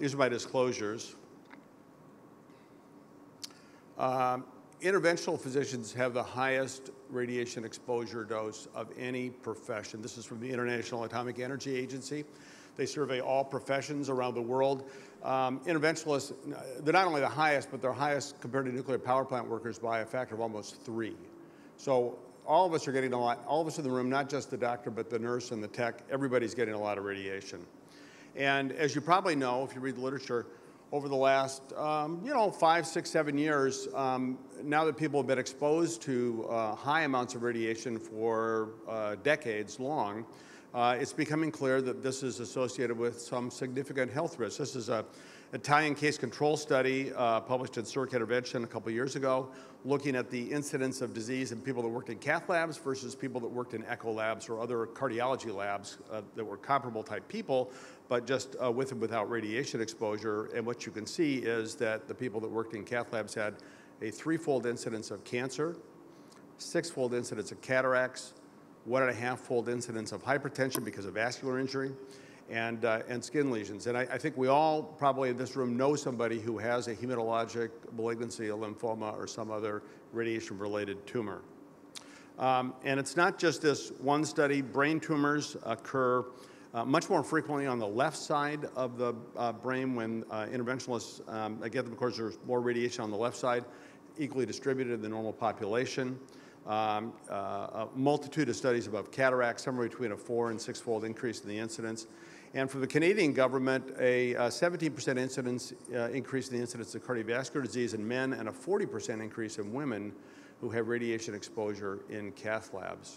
These are my disclosures. Interventional physicians have the highest radiation exposure dose of any profession. This is from the International Atomic Energy Agency. They survey all professions around the world. Interventionalists, they're not only the highest, but they're highest compared to nuclear power plant workers by a factor of almost 3. So all of us are getting a lot, all of us in the room, not just the doctor, but the nurse and the tech, everybody's getting a lot of radiation. And as you probably know, if you read the literature, over the last, 5, 6, 7 years, now that people have been exposed to high amounts of radiation for decades long, it's becoming clear that this is associated with some significant health risks. This is an Italian case control study published in Circ Intervention a couple years ago, looking at the incidence of disease in people that worked in cath labs versus people that worked in echo labs or other cardiology labs that were comparable type people, but just with and without radiation exposure. And what you can see is that the people that worked in cath labs had a 3-fold incidence of cancer, 6-fold incidence of cataracts, 1.5-fold incidence of hypertension because of vascular injury, and skin lesions. And I think we all probably in this room know somebody who has a hematologic malignancy, a lymphoma, or some other radiation-related tumor. And it's not just this one study. Brain tumors occur much more frequently on the left side of the brain when interventionalists get them. Of course, there's more radiation on the left side, equally distributed in the normal population. A multitude of studies above cataracts, somewhere between a 4- and 6-fold increase in the incidence. And for the Canadian government, a 17% incidence increase in the incidence of cardiovascular disease in men and a 40% increase in women who have radiation exposure in cath labs.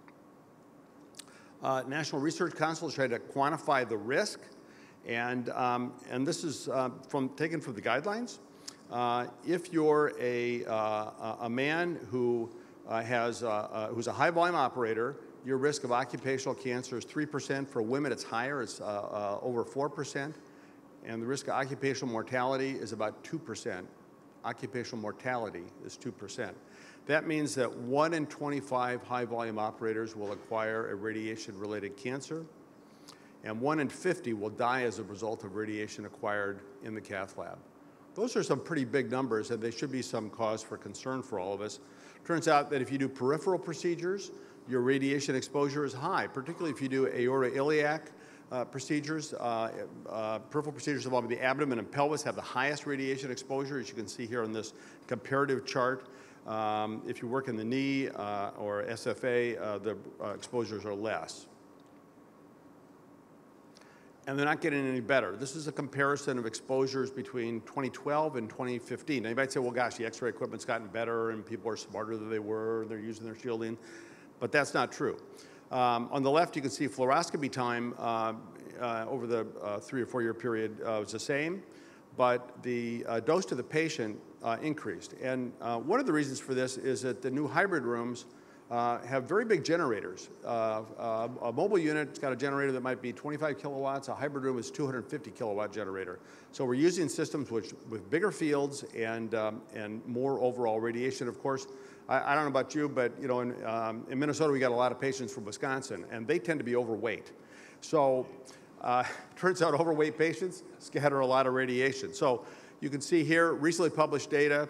National Research Council is trying to quantify the risk, and this is taken from the guidelines. If you're a man who's a high volume operator, your risk of occupational cancer is 3%. For women, it's higher, it's over 4%. And the risk of occupational mortality is about 2%. Occupational mortality is 2%. That means that 1 in 25 high volume operators will acquire a radiation-related cancer, and 1 in 50 will die as a result of radiation acquired in the cath lab. Those are some pretty big numbers, and they should be some cause for concern for all of us. Turns out that if you do peripheral procedures, your radiation exposure is high, particularly if you do aortoiliac procedures. Peripheral procedures involving the abdomen and pelvis have the highest radiation exposure, as you can see here on this comparative chart. If you work in the knee or SFA, the exposures are less. And they're not getting any better. This is a comparison of exposures between 2012 and 2015. Now, you might say, well, gosh, the X-ray equipment's gotten better and people are smarter than they were, they're using their shielding, but that's not true. On the left, you can see fluoroscopy time over the 3 or 4 year period was the same, but the dose to the patient increased. And one of the reasons for this is that the new hybrid rooms have very big generators. A mobile unit's got a generator that might be 25 kilowatts. A hybrid room is 250 kilowatt generator. So we're using systems with bigger fields and more overall radiation. Of course, I don't know about you, but in Minnesota we got a lot of patients from Wisconsin, and they tend to be overweight. So turns out overweight patients scatter a lot of radiation. So you can see here recently published data.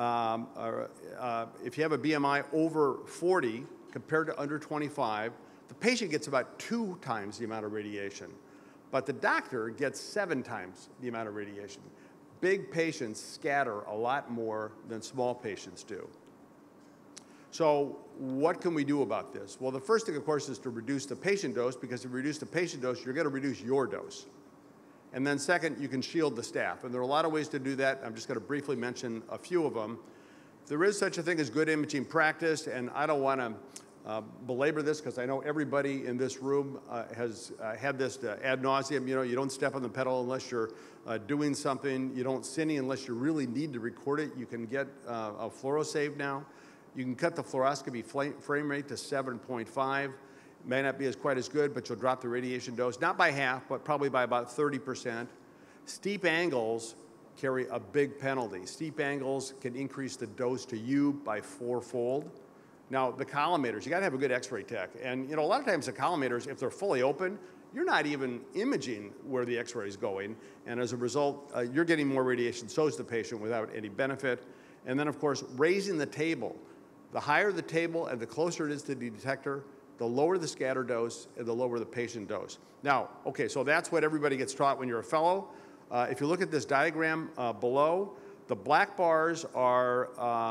If you have a BMI over 40 compared to under 25, the patient gets about 2 times the amount of radiation, but the doctor gets 7 times the amount of radiation. Big patients scatter a lot more than small patients do. So what can we do about this? Well, the first thing, of course, is to reduce the patient dose, because if you reduce the patient dose, you're going to reduce your dose. And then second, you can shield the staff. And there are a lot of ways to do that. I'm just going to briefly mention a few of them. There is such a thing as good imaging practice, and I don't want to belabor this because I know everybody in this room has had this ad nauseum. You don't step on the pedal unless you're doing something. You don't cine unless you really need to record it. You can get a fluorosave now. You can cut the fluoroscopy frame rate to 7.5. May not be quite as good, but you'll drop the radiation dose, not by half, but probably by about 30%. Steep angles carry a big penalty. Steep angles can increase the dose to you by 4-fold. Now, the collimators, you got to have a good X-ray tech. And a lot of times the collimators, if they're fully open, you're not even imaging where the X-ray is going, and as a result, you're getting more radiation, so is the patient, without any benefit. And then, of course, raising the table. The higher the table and the closer it is to the detector, the lower the scatter dose and the lower the patient dose. Now, okay, so that's what everybody gets taught when you're a fellow. If you look at this diagram below, the black bars are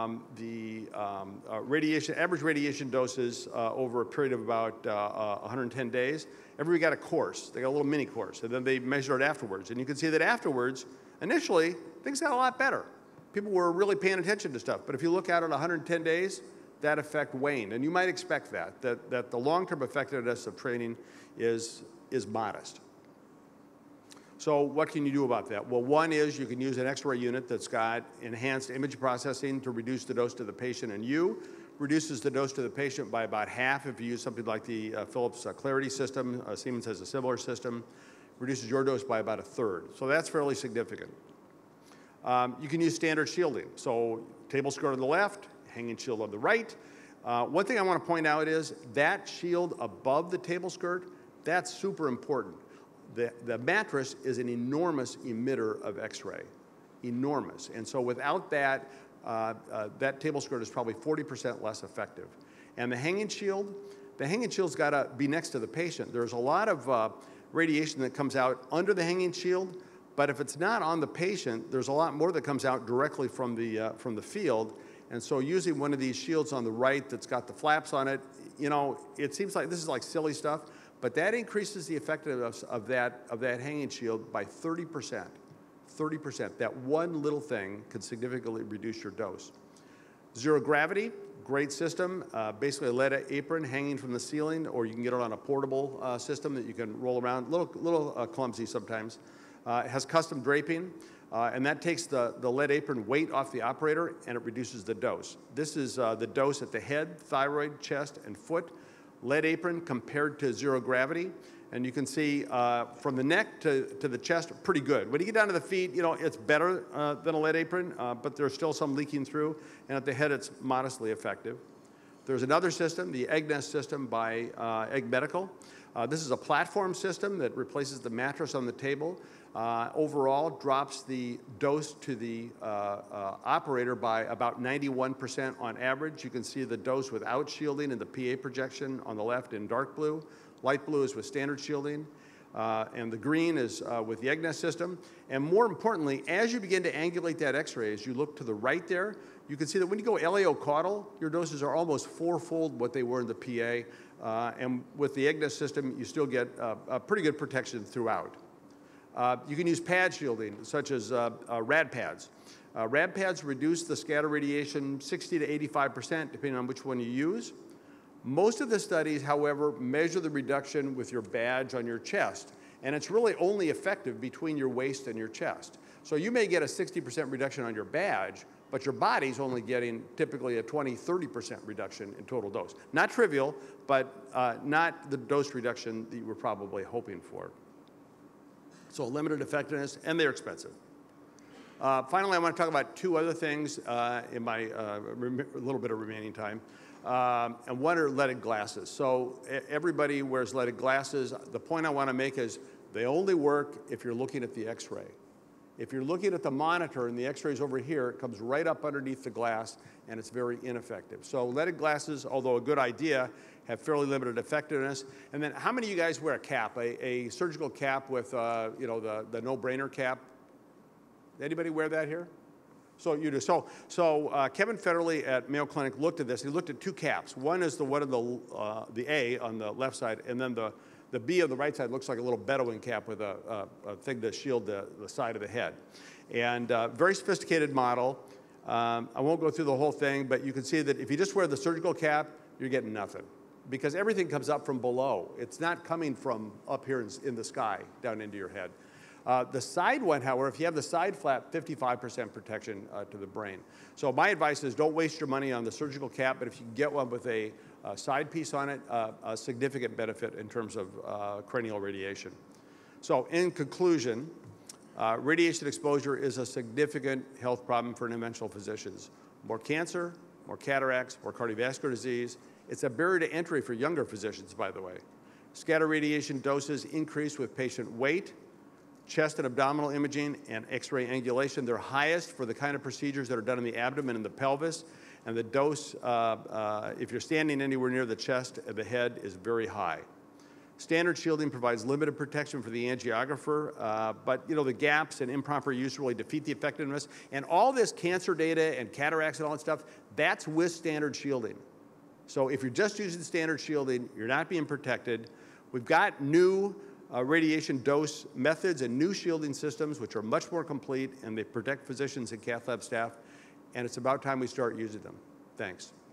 average radiation doses over a period of about 110 days. Everybody got a course. They got a little mini course, and then they measure it afterwards. And you can see that afterwards, initially, things got a lot better. People were really paying attention to stuff. But if you look at it 110 days, that effect waned. And you might expect that the long-term effectiveness of training is modest. So what can you do about that? Well, one is you can use an X-ray unit that's got enhanced image processing to reduce the dose to the patient, and reduces the dose to the patient by about half if you use something like the Philips Clarity system. Siemens has a similar system. Reduces your dose by about a third. So that's fairly significant. You can use standard shielding. So table skirt on the left, hanging shield on the right. One thing I want to point out is that shield above the table skirt, that's super important. The mattress is an enormous emitter of X-ray, enormous. And so without that, that table skirt is probably 40% less effective. And the hanging shield's got to be next to the patient. There's a lot of radiation that comes out under the hanging shield, but if it's not on the patient, there's a lot more that comes out directly from the field. And so using one of these shields on the right that's got the flaps on it, you know, it seems like this is like silly stuff, but that increases the effectiveness of that hanging shield by 30%. 30%. That one little thing could significantly reduce your dose. Zero gravity, great system. Basically a lead apron hanging from the ceiling, or you can get it on a portable system that you can roll around. Little clumsy sometimes. It has custom draping, and that takes the lead apron weight off the operator, and it reduces the dose. This is the dose at the head, thyroid, chest, and foot. Lead apron compared to zero gravity. And you can see from the neck to the chest, pretty good. When you get down to the feet, you know, it's better than a lead apron, but there's still some leaking through. And at the head, it's modestly effective. There's another system, the Egg Nest system by Egg Medical. This is a platform system that replaces the mattress on the table. Overall, drops the dose to the operator by about 91% on average. You can see the dose without shielding in the PA projection on the left in dark blue. Light blue is with standard shielding, and the green is with the Egg Nest system. And more importantly, as you begin to angulate that X-ray, as you look to the right there, you can see that when you go LAO caudal, your doses are almost fourfold what they were in the PA. And with the Egg Nest system, you still get a pretty good protection throughout. You can use pad shielding, such as rad pads. Rad pads reduce the scatter radiation 60 to 85%, depending on which one you use. Most of the studies, however, measure the reduction with your badge on your chest, and it's really only effective between your waist and your chest. So you may get a 60% reduction on your badge, but your body's only getting typically a 20, 30% reduction in total dose. Not trivial, but not the dose reduction that you were probably hoping for. So limited effectiveness, and they're expensive. Finally, I want to talk about two other things in my little bit of remaining time. And one are leaded glasses. So everybody wears leaded glasses. The point I want to make is they only work if you're looking at the X-ray. If you're looking at the monitor and the X-ray is over here, it comes right up underneath the glass, and it's very ineffective. So leaded glasses, although a good idea, have fairly limited effectiveness. And then how many of you guys wear a cap, a surgical cap with you know, the no-brainer cap? Anybody wear that here? So you do. So Kevin Federle at Mayo Clinic looked at this. He looked at two caps. One is the one of the A on the left side, and then the B on the right side looks like a little Bedouin cap with a thing to shield the side of the head. And very sophisticated model. I won't go through the whole thing, but you can see that if you just wear the surgical cap, you're getting nothing, because everything comes up from below. It's not coming from up here in the sky down into your head. The side one, however, if you have the side flap, 55% protection to the brain. So my advice is don't waste your money on the surgical cap, but if you can get one with a side piece on it, a significant benefit in terms of cranial radiation. So in conclusion, radiation exposure is a significant health problem for interventional physicians. More cancer, more cataracts, more cardiovascular disease. It's a barrier to entry for younger physicians, by the way. Scatter radiation doses increase with patient weight, chest and abdominal imaging, and X-ray angulation. They're highest for the kind of procedures that are done in the abdomen and the pelvis, and the dose, if you're standing anywhere near the chest and the head, is very high. Standard shielding provides limited protection for the angiographer, but the gaps and improper use really defeat the effectiveness. And all this cancer data and cataracts and all that stuff, that's with standard shielding. So if you're just using standard shielding, you're not being protected. We've got new radiation dose methods and new shielding systems, which are much more complete, and they protect physicians and cath lab staff. And it's about time we start using them. Thanks.